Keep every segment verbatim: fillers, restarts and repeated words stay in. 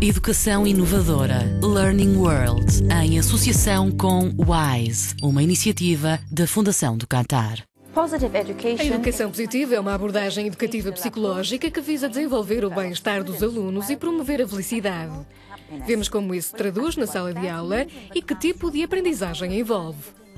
Educação inovadora Learning World, em associação com WISE, uma iniciativa da Fundação do Qatar. A educação positiva é uma abordagem educativa psicológica que visa desenvolver o bem-estar dos alunos e promover a felicidade. Vemos como isso se traduz na sala de aula e que tipo de aprendizagem envolve.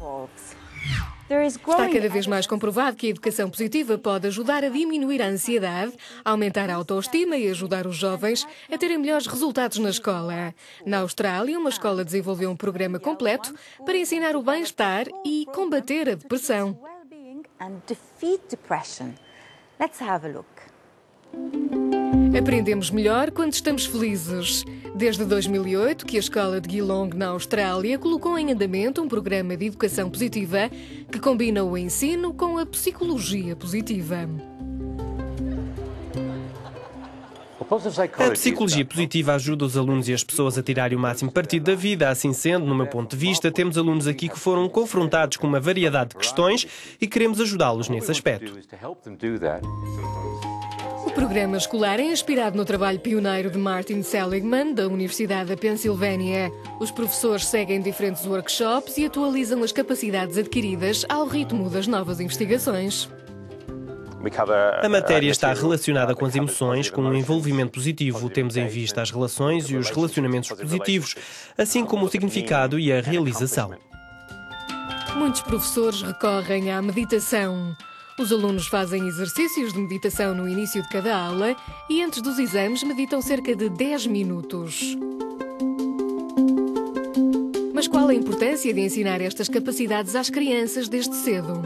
Está cada vez mais comprovado que a educação positiva pode ajudar a diminuir a ansiedade, aumentar a autoestima e ajudar os jovens a terem melhores resultados na escola. Na Austrália, uma escola desenvolveu um programa completo para ensinar o bem-estar e combater a depressão. Aprendemos melhor quando estamos felizes. Desde dois mil e oito, que a escola de Geelong, na Austrália, colocou em andamento um programa de educação positiva que combina o ensino com a psicologia positiva. A psicologia positiva ajuda os alunos e as pessoas a tirarem o máximo partido da vida. Assim sendo, no meu ponto de vista, temos alunos aqui que foram confrontados com uma variedade de questões e queremos ajudá-los nesse aspecto. O programa escolar é inspirado no trabalho pioneiro de Martin Seligman, da Universidade da Pensilvânia. Os professores seguem diferentes workshops e atualizam as capacidades adquiridas ao ritmo das novas investigações. A matéria está relacionada com as emoções, com o envolvimento positivo. Temos em vista as relações e os relacionamentos positivos, assim como o significado e a realização. Muitos professores recorrem à meditação. Os alunos fazem exercícios de meditação no início de cada aula e antes dos exames meditam cerca de dez minutos. Mas qual a importância de ensinar estas capacidades às crianças desde cedo?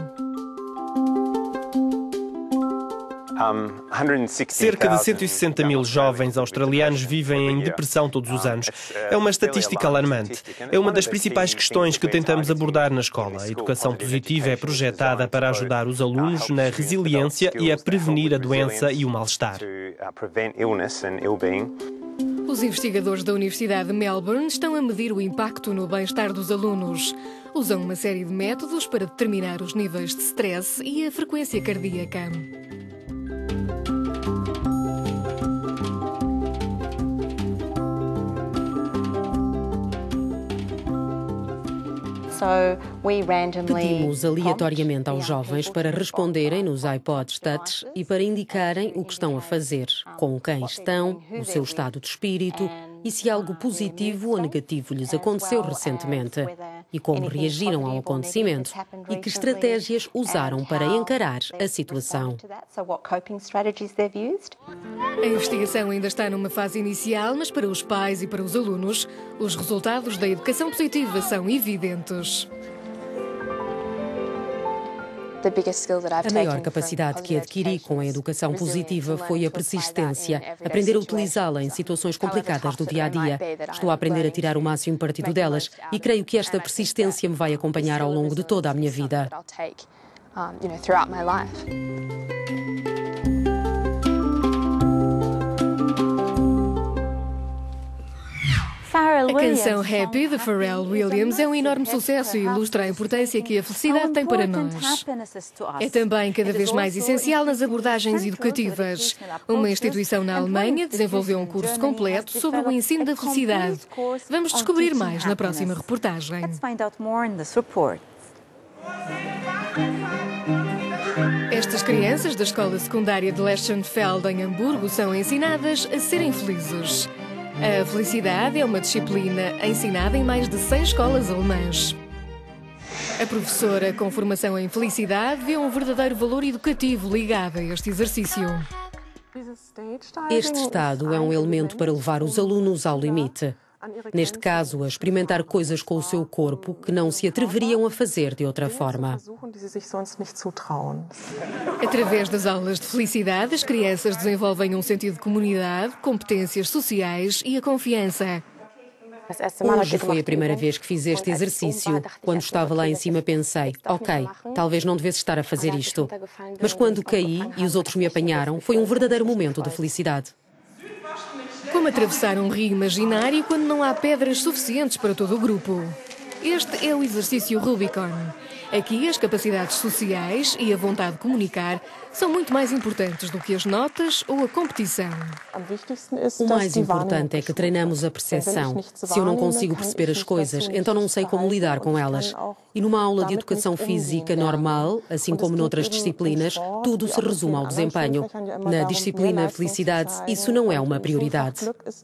Cerca de cento e sessenta mil jovens australianos vivem em depressão todos os anos. É uma estatística alarmante. É uma das principais questões que tentamos abordar na escola. A educação positiva é projetada para ajudar os alunos na resiliência e a prevenir a doença e o mal-estar. Os investigadores da Universidade de Melbourne estão a medir o impacto no bem-estar dos alunos. Usam uma série de métodos para determinar os níveis de stress e a frequência cardíaca. Pedimos aleatoriamente aos jovens para responderem nos iPods Touch e para indicarem o que estão a fazer, com quem estão, o seu estado de espírito e se algo positivo ou negativo lhes aconteceu recentemente e como reagiram ao acontecimento e que estratégias usaram para encarar a situação. A investigação ainda está numa fase inicial, mas para os pais e para os alunos, os resultados da educação positiva são evidentes. A maior capacidade que adquiri com a educação positiva foi a persistência, aprender a utilizá-la em situações complicadas do dia-a-dia. Estou a aprender a tirar o máximo partido delas e creio que esta persistência me vai acompanhar ao longo de toda a minha vida. A canção Happy, de Pharrell Williams, é um enorme sucesso e ilustra a importância que a felicidade tem para nós. É também cada vez mais essencial nas abordagens educativas. Uma instituição na Alemanha desenvolveu um curso completo sobre o ensino da felicidade. Vamos descobrir mais na próxima reportagem. Estas crianças da escola secundária de Leschenfeld, em Hamburgo, são ensinadas a serem felizes. A felicidade é uma disciplina ensinada em mais de cem escolas alemãs. A professora com formação em felicidade vê um verdadeiro valor educativo ligado a este exercício. Este estado é um elemento para levar os alunos ao limite. Neste caso, a experimentar coisas com o seu corpo que não se atreveriam a fazer de outra forma. Através das aulas de felicidade, as crianças desenvolvem um sentido de comunidade, competências sociais e a confiança. Hoje foi a primeira vez que fiz este exercício. Quando estava lá em cima pensei, ok, talvez não devesse estar a fazer isto. Mas quando caí e os outros me apanharam, foi um verdadeiro momento de felicidade. Como atravessar um rio imaginário quando não há pedras suficientes para todo o grupo. Este é o exercício Rubicon. Aqui, as capacidades sociais e a vontade de comunicar são muito mais importantes do que as notas ou a competição. O mais importante é que treinamos a percepção. Se eu não consigo perceber as coisas, então não sei como lidar com elas. E numa aula de educação física normal, assim como noutras disciplinas, tudo se resume ao desempenho. Na disciplina Felicidade, isso não é uma prioridade.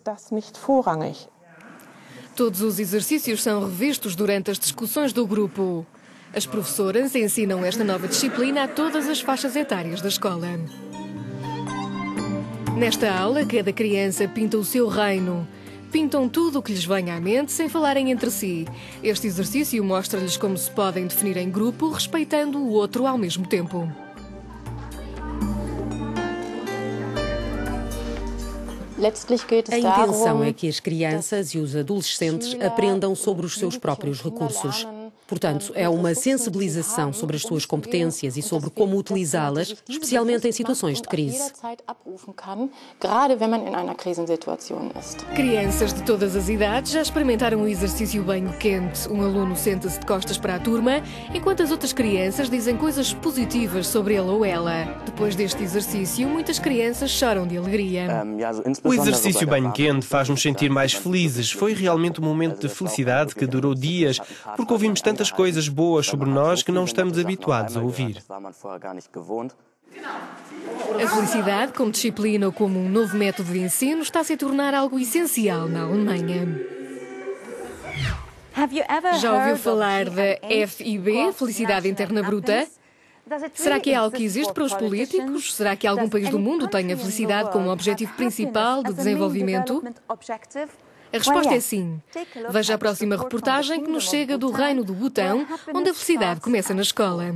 Todos os exercícios são revistos durante as discussões do grupo. As professoras ensinam esta nova disciplina a todas as faixas etárias da escola. Nesta aula, cada criança pinta o seu reino. Pintam tudo o que lhes venha à mente sem falarem entre si. Este exercício mostra-lhes como se podem definir em grupo, respeitando o outro ao mesmo tempo. A intenção é que as crianças e os adolescentes aprendam sobre os seus próprios recursos. Portanto, é uma sensibilização sobre as suas competências e sobre como utilizá-las, especialmente em situações de crise. Crianças de todas as idades já experimentaram o exercício banho quente. Um aluno senta-se de costas para a turma, enquanto as outras crianças dizem coisas positivas sobre ele ou ela. Depois deste exercício, muitas crianças choram de alegria. O exercício banho quente faz-nos sentir mais felizes. Foi realmente um momento de felicidade que durou dias, porque ouvimos tantas coisas boas sobre nós que não estamos habituados a ouvir. A felicidade, como disciplina ou como um novo método de ensino, está-se a tornar algo essencial na Alemanha. Já ouviu falar da F I B, Felicidade Interna Bruta? Será que é algo que existe para os políticos? Será que algum país do mundo tem a felicidade como objetivo principal de desenvolvimento? A resposta é sim. Veja a próxima reportagem que nos chega do Reino do Butão, onde a felicidade começa na escola.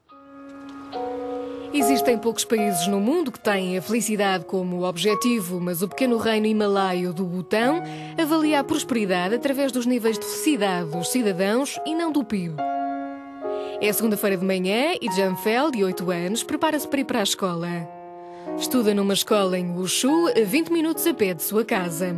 Existem poucos países no mundo que têm a felicidade como objetivo, mas o pequeno reino himalaio do Butão avalia a prosperidade através dos níveis de felicidade dos cidadãos e não do P I B. É segunda-feira de manhã e Janfel, de oito anos, prepara-se para ir para a escola. Estuda numa escola em Wushu, a vinte minutos a pé de sua casa.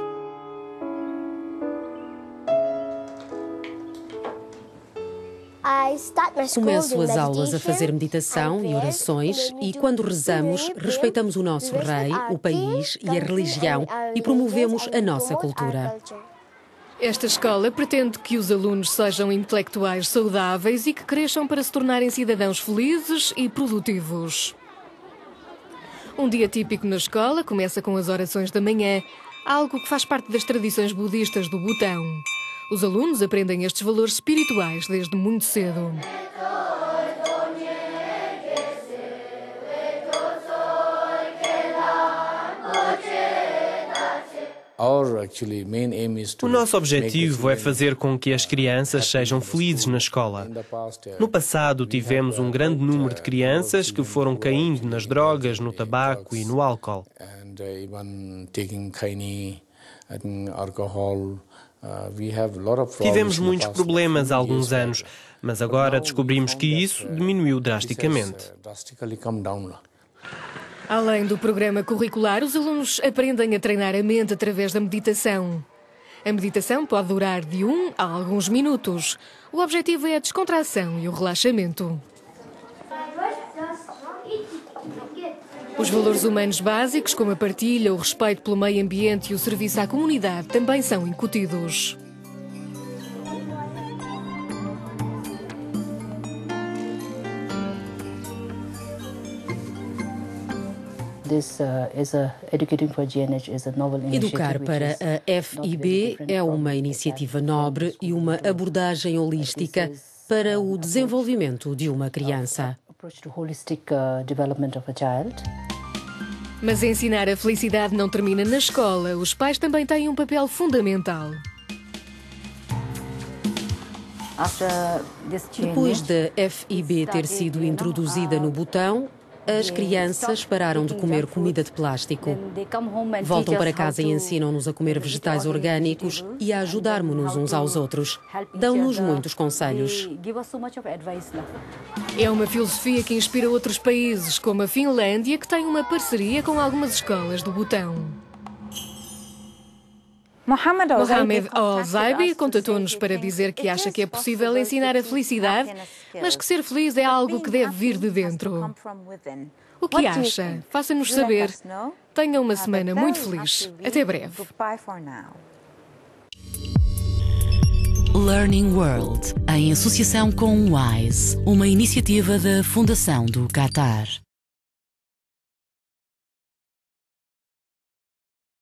Começo as aulas a fazer meditação e orações e, quando rezamos, respeitamos o nosso rei, o país e a religião e promovemos a nossa cultura. Esta escola pretende que os alunos sejam intelectuais saudáveis e que cresçam para se tornarem cidadãos felizes e produtivos. Um dia típico na escola começa com as orações da manhã, algo que faz parte das tradições budistas do Butão. Os alunos aprendem estes valores espirituais desde muito cedo. O nosso objetivo é fazer com que as crianças sejam felizes na escola. No passado, tivemos um grande número de crianças que foram caindo nas drogas, no tabaco e no álcool. Tivemos muitos problemas há alguns anos, mas agora descobrimos que isso diminuiu drasticamente. Além do programa curricular, os alunos aprendem a treinar a mente através da meditação. A meditação pode durar de um a alguns minutos. O objetivo é a descontração e o relaxamento. Os valores humanos básicos, como a partilha, o respeito pelo meio ambiente e o serviço à comunidade, também são incutidos. Educar para a F I B é uma iniciativa nobre e uma abordagem holística para o desenvolvimento de uma criança. Mas ensinar a felicidade não termina na escola. Os pais também têm um papel fundamental. Depois da F I B ter sido introduzida no Butão, as crianças pararam de comer comida de plástico. Voltam para casa e ensinam-nos a comer vegetais orgânicos e a ajudarmos-nos uns aos outros. Dão-nos muitos conselhos. É uma filosofia que inspira outros países, como a Finlândia, que tem uma parceria com algumas escolas do Butão. Mohamed Al-Zaibi contatou-nos para dizer que acha que é possível ensinar a felicidade, mas que ser feliz é algo que deve vir de dentro. O que acha? Faça-nos saber. Tenha uma semana muito feliz. Até breve. Learning World, em associação com o WISE, uma iniciativa da Fundação do Qatar.